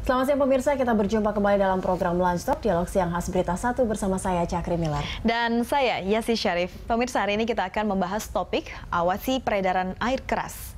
Selamat siang pemirsa, kita berjumpa kembali dalam program Lunchtop, Dialog Siang khas Berita 1 bersama saya Cakri Milar. Dan saya Yasi Syarif. Pemirsa, hari ini kita akan membahas topik awasi peredaran air keras.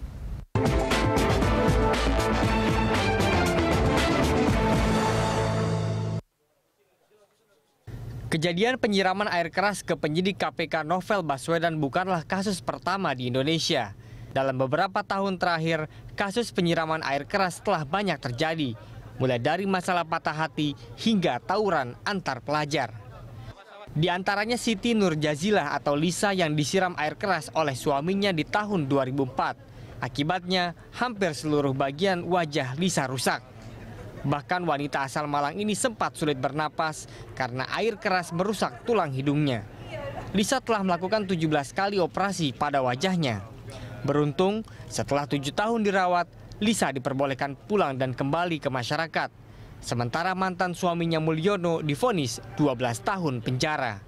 Kejadian penyiraman air keras ke penyidik KPK Novel Baswedan bukanlah kasus pertama di Indonesia. Dalam beberapa tahun terakhir, kasus penyiraman air keras telah banyak terjadi, mulai dari masalah patah hati hingga tawuran antar pelajar. Di antaranya Siti Nurjazilah atau Lisa yang disiram air keras oleh suaminya di tahun 2004. Akibatnya, hampir seluruh bagian wajah Lisa rusak. Bahkan wanita asal Malang ini sempat sulit bernapas karena air keras merusak tulang hidungnya. Lisa telah melakukan 17 kali operasi pada wajahnya. Beruntung, setelah 7 tahun dirawat, Lisa diperbolehkan pulang dan kembali ke masyarakat. Sementara mantan suaminya Mulyono divonis 12 tahun penjara.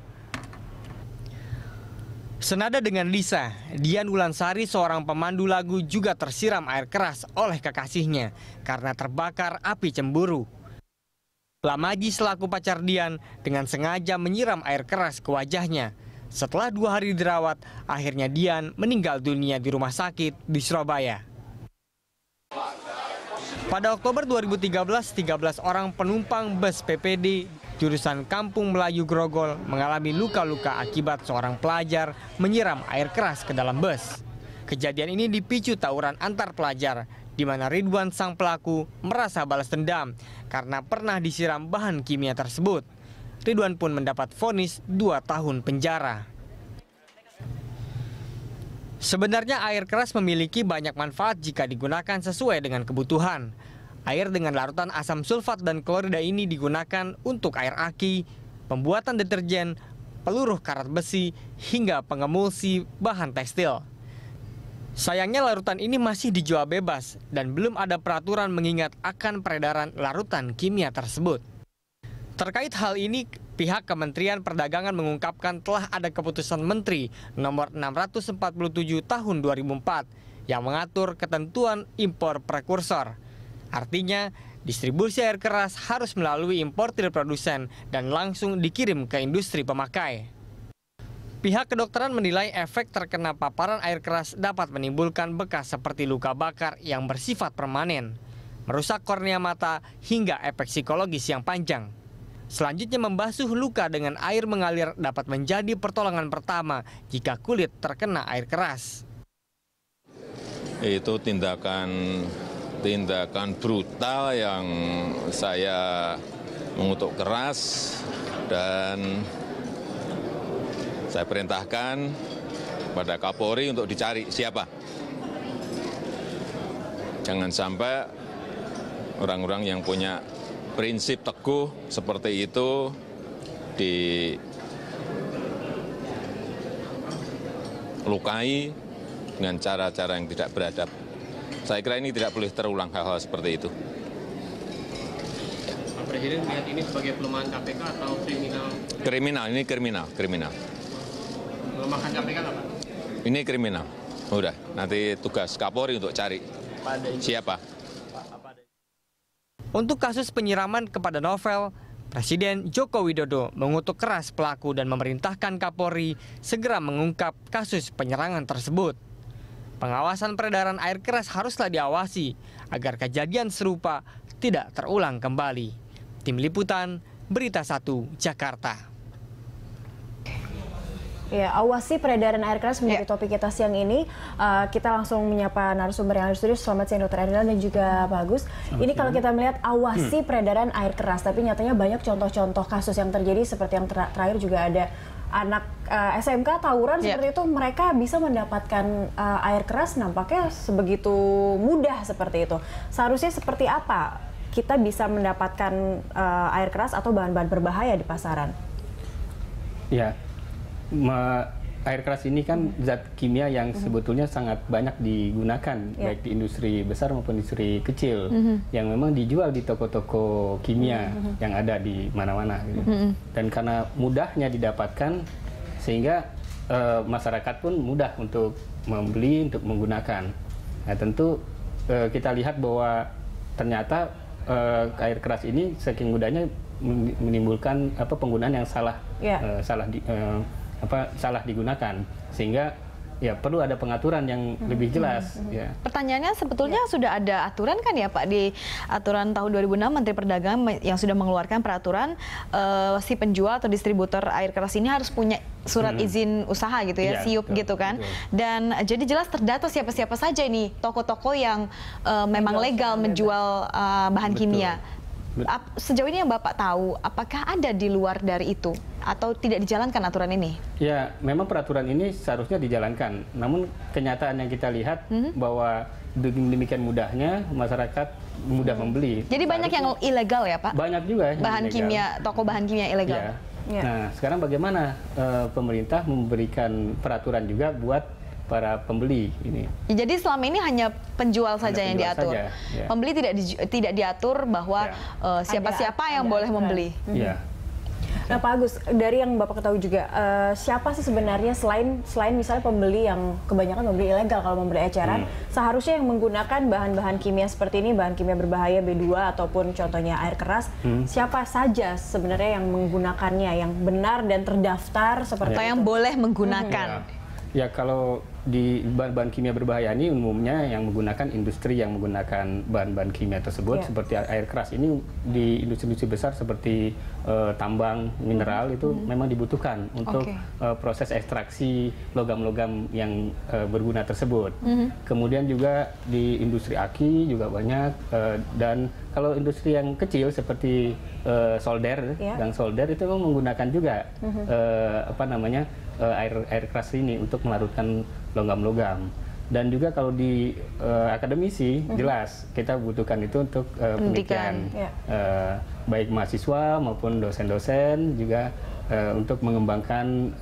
Senada dengan Lisa, Dian Wulansari, seorang pemandu lagu, juga tersiram air keras oleh kekasihnya karena terbakar api cemburu. Lamaji selaku pacar Dian dengan sengaja menyiram air keras ke wajahnya. Setelah 2 hari dirawat, akhirnya Dian meninggal dunia di rumah sakit di Surabaya. Pada Oktober 2013, 13 orang penumpang bus PPD jurusan Kampung Melayu Grogol mengalami luka-luka akibat seorang pelajar menyiram air keras ke dalam bus. Kejadian ini dipicu tawuran antar pelajar, di mana Ridwan sang pelaku merasa balas dendam karena pernah disiram bahan kimia tersebut. Ridwan pun mendapat vonis 2 tahun penjara. Sebenarnya air keras memiliki banyak manfaat jika digunakan sesuai dengan kebutuhan. Air dengan larutan asam sulfat dan klorida ini digunakan untuk air aki, pembuatan deterjen, peluruh karat besi, hingga pengemulsi bahan tekstil. Sayangnya larutan ini masih dijual bebas dan belum ada peraturan mengingat akan peredaran larutan kimia tersebut. Terkait hal ini, pihak Kementerian Perdagangan mengungkapkan telah ada keputusan Menteri nomor 647 tahun 2004 yang mengatur ketentuan impor prekursor. Artinya, distribusi air keras harus melalui importir produsen dan langsung dikirim ke industri pemakai. Pihak kedokteran menilai efek terkena paparan air keras dapat menimbulkan bekas seperti luka bakar yang bersifat permanen, merusak kornea mata, hingga efek psikologis yang panjang. Selanjutnya, membasuh luka dengan air mengalir dapat menjadi pertolongan pertama jika kulit terkena air keras. Itu tindakan brutal yang saya mengutuk keras dan saya perintahkan pada Kapolri untuk dicari siapa. Jangan sampai orang-orang yang punya prinsip teguh seperti itu dilukai dengan cara-cara yang tidak beradab. Saya kira ini tidak boleh terulang hal-hal seperti itu. Pak Presiden melihat ini sebagai pelemahan KPK atau kriminal? Ini kriminal. Melemahkan KPK nggak, Pak? Ini kriminal. Udah, nanti tugas Kapolri untuk cari siapa. Untuk kasus penyiraman kepada Novel, Presiden Joko Widodo mengutuk keras pelaku dan memerintahkan Kapolri segera mengungkap kasus penyerangan tersebut. Pengawasan peredaran air keras haruslah diawasi agar kejadian serupa tidak terulang kembali. Tim Liputan, Berita 1, Jakarta. Ya, awasi peredaran air keras menjadi topik kita siang ini. Kita langsung menyapa narasumber yang ada di studio. Selamat siang Dr. Erina dan juga Pak Agus. Ini kalau kita melihat awasi peredaran air keras, tapi nyatanya banyak contoh-contoh kasus yang terjadi seperti yang terakhir juga ada anak SMK tawuran seperti itu, mereka bisa mendapatkan air keras nampaknya sebegitu mudah seperti itu. Seharusnya seperti apa kita bisa mendapatkan air keras atau bahan-bahan berbahaya di pasaran? Ya, air keras ini kan zat kimia yang sebetulnya sangat banyak digunakan baik di industri besar maupun industri kecil yang memang dijual di toko-toko kimia yang ada di mana-mana gitu. Dan karena mudahnya didapatkan sehingga masyarakat pun mudah untuk membeli, untuk menggunakan. Nah, tentu kita lihat bahwa ternyata air keras ini saking mudahnya menimbulkan penggunaan yang salah salah digunakan, sehingga ya perlu ada pengaturan yang lebih jelas. Ya. Pertanyaannya sebetulnya sudah ada aturan kan ya Pak, di aturan tahun 2006 Menteri Perdagangan yang sudah mengeluarkan peraturan si penjual atau distributor air keras ini harus punya surat izin usaha gitu ya, SIUP gitu kan. Betul. Dan jadi jelas terdata siapa-siapa saja ini toko-toko yang memang legal menjual bahan kimia. Sejauh ini yang Bapak tahu, apakah ada di luar dari itu atau tidak dijalankan aturan ini? Ya, memang peraturan ini seharusnya dijalankan. Namun kenyataan yang kita lihat bahwa demikian mudahnya masyarakat mudah membeli. Jadi banyak yang ilegal ya Pak? Banyak juga yang bahan ilegal. Kimia, toko bahan kimia ilegal. Ya. Nah, sekarang bagaimana pemerintah memberikan peraturan juga buat para pembeli ini? Jadi selama ini hanya penjual saja yang diatur. Saja, ya. Pembeli tidak diatur bahwa siapa-siapa yang boleh membeli. Ya. Nah Pak Agus, dari yang Bapak ketahui juga, siapa sih sebenarnya selain misalnya pembeli yang kebanyakan membeli ilegal kalau membeli eceran, seharusnya yang menggunakan bahan-bahan kimia seperti ini, bahan kimia berbahaya B2 ataupun contohnya air keras, siapa saja sebenarnya yang menggunakannya, yang benar dan terdaftar seperti atau itu? yang boleh menggunakan? Ya, kalau di bahan-bahan kimia berbahaya ini umumnya yang menggunakan industri yang menggunakan bahan-bahan kimia tersebut, seperti air keras ini di industri-industri besar seperti tambang, mineral itu memang dibutuhkan untuk proses ekstraksi logam-logam yang berguna tersebut. Kemudian juga di industri aki juga banyak, dan kalau industri yang kecil seperti solder, gang solder itu memang menggunakan juga air keras ini untuk melarutkan logam-logam. Dan juga kalau di akademisi jelas kita butuhkan itu untuk penelitian, baik mahasiswa maupun dosen-dosen juga untuk mengembangkan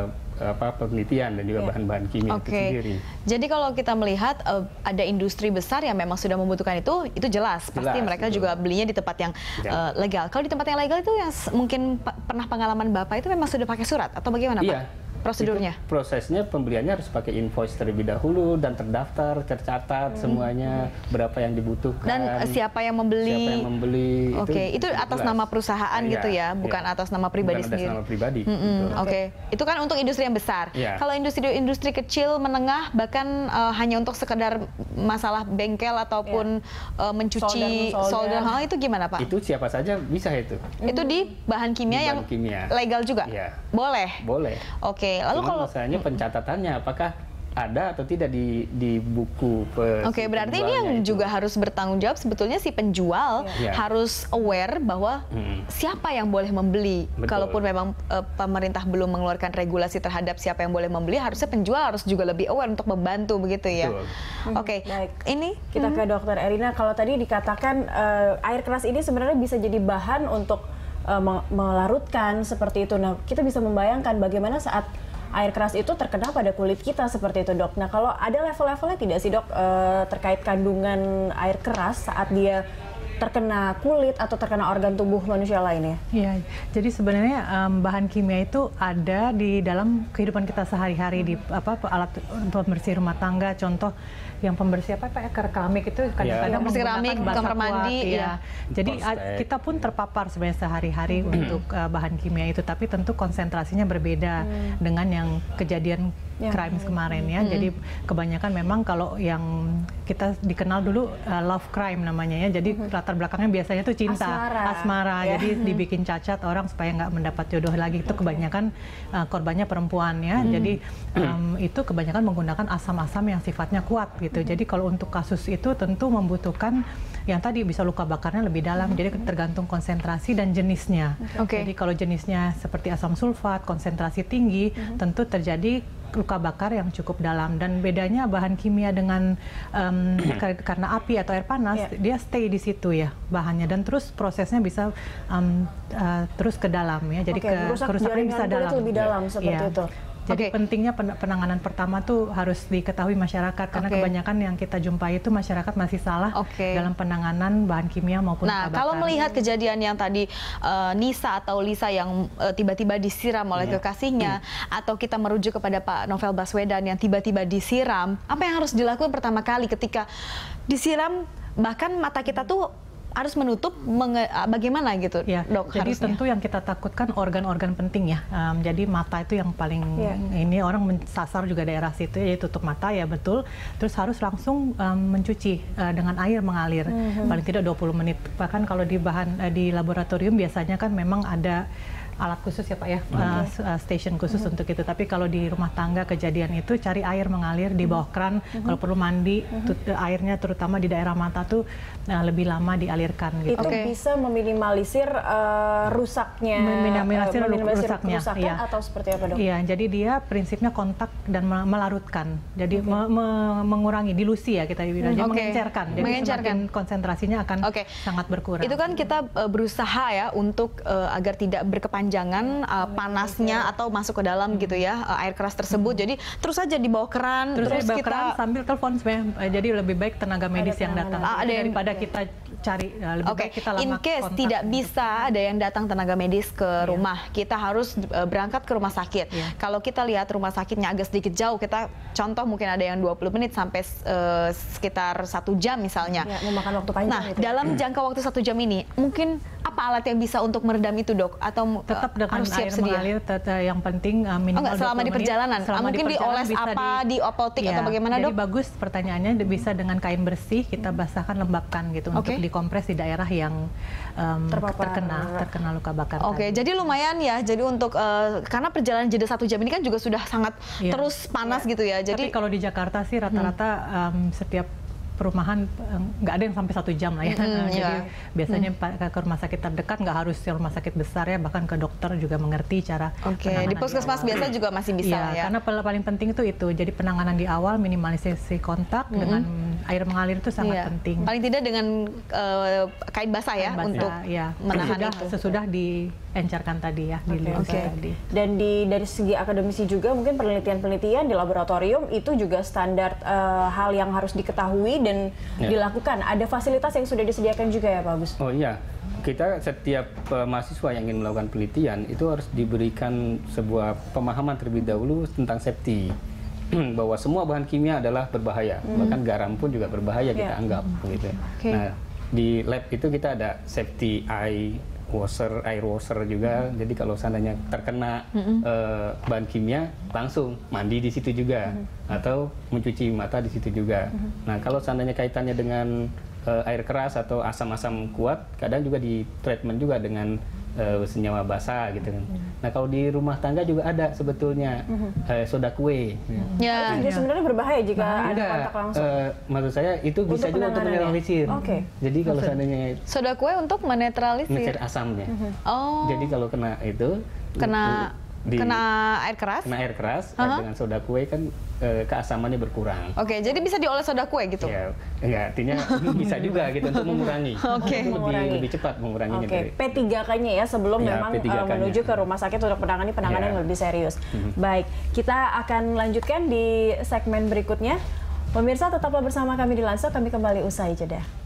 penelitian dan juga bahan-bahan kimia itu sendiri. Jadi kalau kita melihat ada industri besar yang memang sudah membutuhkan itu jelas. Pasti mereka juga belinya di tempat yang legal. Kalau di tempat yang legal itu yang mungkin pernah pengalaman Bapak itu memang sudah pakai surat atau bagaimana Pak? Prosedurnya? Prosesnya pembeliannya harus pakai invoice terlebih dahulu dan terdaftar, tercatat semuanya berapa yang dibutuhkan. Dan siapa yang membeli? Siapa yang membeli? Itu atas nama perusahaan gitu ya, bukan atas nama pribadi sendiri. Bukan atas nama pribadi. Itu kan untuk industri yang besar. Kalau industri kecil, menengah, bahkan hanya untuk sekedar masalah bengkel ataupun mencuci solder, hal itu gimana Pak? Itu siapa saja bisa itu. Itu di bahan kimia yang legal juga? Boleh? Boleh. Lalu kalau masalahnya pencatatannya apakah ada atau tidak di buku berarti ini yang itu juga harus bertanggung jawab sebetulnya si penjual harus aware bahwa siapa yang boleh membeli. Kalaupun memang pemerintah belum mengeluarkan regulasi terhadap siapa yang boleh membeli, harusnya penjual harus juga lebih aware untuk membantu begitu ya. Baik. Ini kita ke Dokter Erina. Kalau tadi dikatakan air keras ini sebenarnya bisa jadi bahan untuk melarutkan seperti itu. Nah, kita bisa membayangkan bagaimana saat air keras itu terkena pada kulit kita seperti itu, Dok. Nah, kalau ada level-levelnya tidak sih, Dok, terkait kandungan air keras saat dia terkena kulit atau terkena organ tubuh manusia lainnya? Iya, jadi sebenarnya bahan kimia itu ada di dalam kehidupan kita sehari-hari, di alat pembersih rumah tangga, contoh yang pembersih keramik itu kadang-kadang keramik, kamar mandi. Jadi kita pun terpapar sebenarnya sehari-hari untuk bahan kimia itu, tapi tentu konsentrasinya berbeda dengan yang kejadian crime kemarin ya. Jadi kebanyakan memang kalau yang kita dikenal dulu love crime namanya ya. Jadi latar belakangnya biasanya tuh cinta, asmara. Jadi dibikin cacat orang supaya nggak mendapat jodoh lagi. Itu kebanyakan korbannya perempuan ya. Jadi itu kebanyakan menggunakan asam-asam yang sifatnya kuat gitu. Jadi kalau untuk kasus itu tentu membutuhkan yang tadi bisa luka bakarnya lebih dalam. Jadi tergantung konsentrasi dan jenisnya. Jadi kalau jenisnya seperti asam sulfat, konsentrasi tinggi, tentu terjadi luka bakar yang cukup dalam. Dan bedanya bahan kimia dengan karena api atau air panas, dia stay di situ ya bahannya, dan terus prosesnya bisa terus ke dalam ya. Jadi kerusakannya bisa lebih dalam seperti itu. Jadi pentingnya penanganan pertama tuh harus diketahui masyarakat, karena kebanyakan yang kita jumpai itu masyarakat masih salah dalam penanganan bahan kimia maupun luka bakar. Kalau melihat kejadian yang tadi Nisa atau Lisa yang tiba-tiba disiram oleh kekasihnya, atau kita merujuk kepada Pak Novel Baswedan yang tiba-tiba disiram, apa yang harus dilakukan pertama kali ketika disiram, bahkan mata kita tuh harus menutup bagaimana gitu, ya, dok? Jadi harusnya? tentu yang kita takutkan organ-organ penting ya. Jadi mata itu yang paling ini orang mensasar juga daerah situ, ya tutup mata ya betul. Terus harus langsung mencuci dengan air mengalir paling tidak 20 menit. Bahkan kalau di laboratorium biasanya kan memang ada alat khusus ya Pak ya, station khusus untuk itu. Tapi kalau di rumah tangga kejadian itu cari air mengalir di bawah kran. Kalau perlu mandi, airnya terutama di daerah mata tuh lebih lama dialirkan gitu. Itu bisa meminimalisir rusaknya, meminimalisir rusaknya, ya. Atau seperti apa dok? Iya, jadi dia prinsipnya kontak dan melarutkan. Jadi mengurangi dilusi ya kita bilang, mengencerkan. Jadi semakin konsentrasinya akan sangat berkurang. Itu kan kita berusaha ya untuk agar tidak berkepanjangan panasnya atau masuk ke dalam gitu ya air keras tersebut. Jadi terus saja di bawah keran, terus kita keran sambil telepon sebenarnya. Jadi lebih baik tenaga medis yang datang daripada kita cari lebih baik kita lama in case kontak. Tidak bisa ada yang datang tenaga medis ke rumah, kita harus berangkat ke rumah sakit. Kalau kita lihat rumah sakitnya agak sedikit jauh, kita contoh mungkin ada yang 20 menit sampai sekitar 1 jam misalnya. Memakan waktu panjang. Nah, dalam jangka waktu 1 jam ini, mungkin apa alat yang bisa untuk meredam itu dok? Atau tetap dengan harus siap air sedia? mengalir, yang penting minimal selama 20 di perjalanan. menit. Selama Mungkin dioles apa, di apotik atau bagaimana dok? Jadi bagus pertanyaannya, bisa dengan kain bersih kita basahkan, lembabkan gitu untuk dikompres di daerah yang terkena luka bakar. Jadi lumayan ya. Jadi untuk karena perjalanan jeda 1 jam ini kan juga sudah sangat terus panas gitu ya. Jadi tapi kalau di Jakarta sih rata-rata setiap perumahan nggak ada yang sampai 1 jam lah ya. Jadi biasanya ke rumah sakit terdekat, nggak harus ke rumah sakit besar ya, bahkan ke dokter juga mengerti cara penanganan di puskesmas biasa juga masih bisa ya. Karena paling penting itu. Jadi penanganan di awal, minimalisasi kontak dengan air mengalir itu sangat penting. Paling tidak dengan kain basah ya untuk menahan itu. Sesudah diencerkan tadi ya, tadi. Dan dari segi akademisi juga mungkin penelitian-penelitian di laboratorium itu juga standar hal yang harus diketahui dan dilakukan. Ada fasilitas yang sudah disediakan juga ya Pak Agus? Oh iya, kita setiap mahasiswa yang ingin melakukan penelitian itu harus diberikan sebuah pemahaman terlebih dahulu tentang safety. Bahwa semua bahan kimia adalah berbahaya, bahkan garam pun juga berbahaya kita anggap gitu. Nah, di lab itu kita ada safety air washer juga. Jadi kalau seandainya terkena bahan kimia, langsung mandi di situ juga, atau mencuci mata di situ juga. Nah, kalau seandainya kaitannya dengan air keras atau asam-asam kuat, kadang juga di treatment juga dengan senyawa basah gitu kan. Nah, kalau di rumah tangga juga ada sebetulnya soda kue. Jadi sebenarnya berbahaya jika ada kontak langsung. Maksud saya itu bisa juga untuk menetralisir. Jadi kalau seandainya soda kue untuk menetralisir asamnya. Jadi kalau kena itu kena air keras? Kena air keras, dengan soda kue kan keasamannya berkurang. Jadi bisa dioles soda kue gitu? Ya, enggak, artinya bisa juga gitu untuk mengurangi. Lebih cepat menguranginya. P3K-nya ya sebelum memang menuju ke rumah sakit untuk penanganan yang lebih serius. Baik, kita akan lanjutkan di segmen berikutnya. Pemirsa tetaplah bersama kami di Lanso, kami kembali usai jeda.